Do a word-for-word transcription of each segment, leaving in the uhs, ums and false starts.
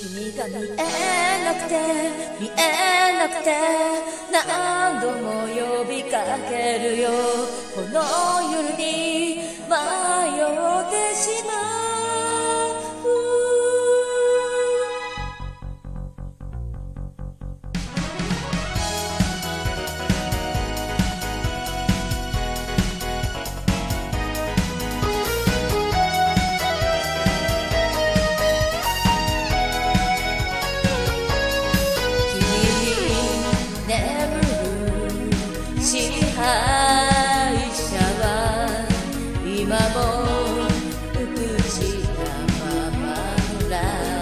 君が見えなくて見えなくて何度も呼びかけるよ。この夜に迷ってしまう。支配者は今も無口なままだ。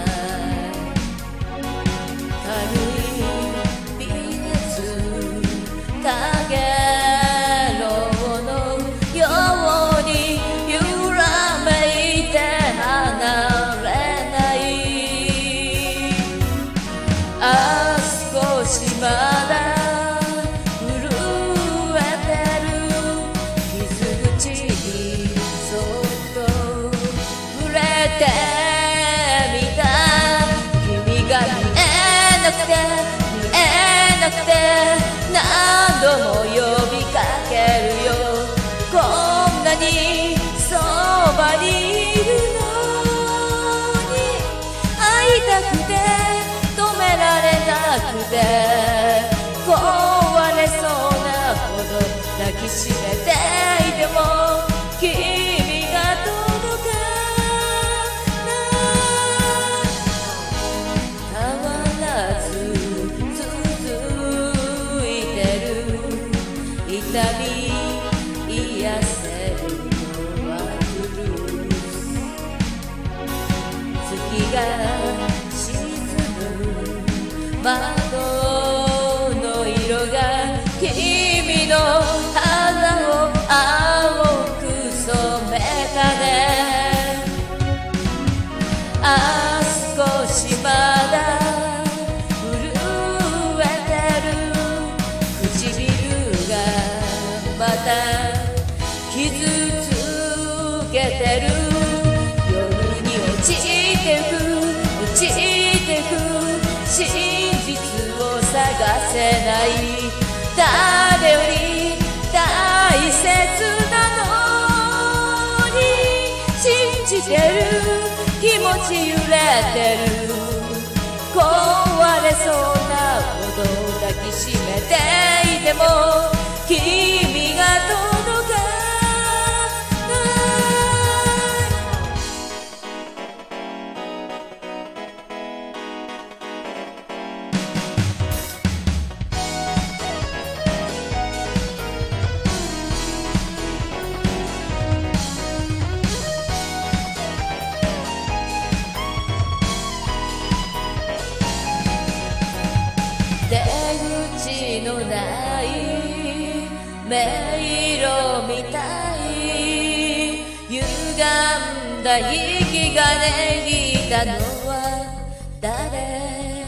軽い微熱かげろうのように揺らめいて離れない。ああ少しまだ何度も呼びかけるよ。こんなにそばにいるのに会いたくて止められなくて壊れそうなほど抱きしめていても君が届かない。変わらず痛み癒せるのはブルース。月が沈む窓の色が君の肌を青く染めたね。ああ少しまだまた傷つけてる。夜に落ちてく落ちてく真実を探せない。誰より大切なのに信じてる気持ち揺れてる。壊れそうなほど抱きしめていても君が届かない。出口のない迷路みたい。歪んだ息がねぎたのは誰。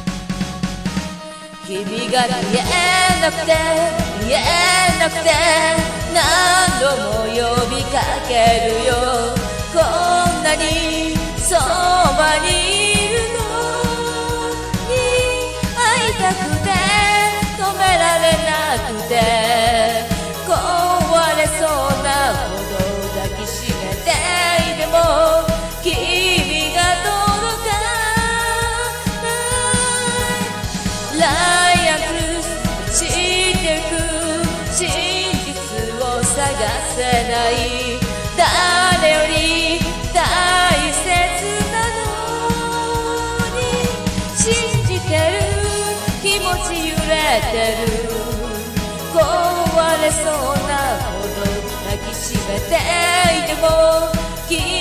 君が見えなくて見えなくて何度も呼びかけるよ。こんなにそばにいるのに会いたくて止められなくて壊れそうなほど抱きしめていても君が届かない。ライアンクルス落ちてく真実を探せない。誰より大切なのに信じてる気持ち揺れてる。壊れそうなほど抱きしめていても君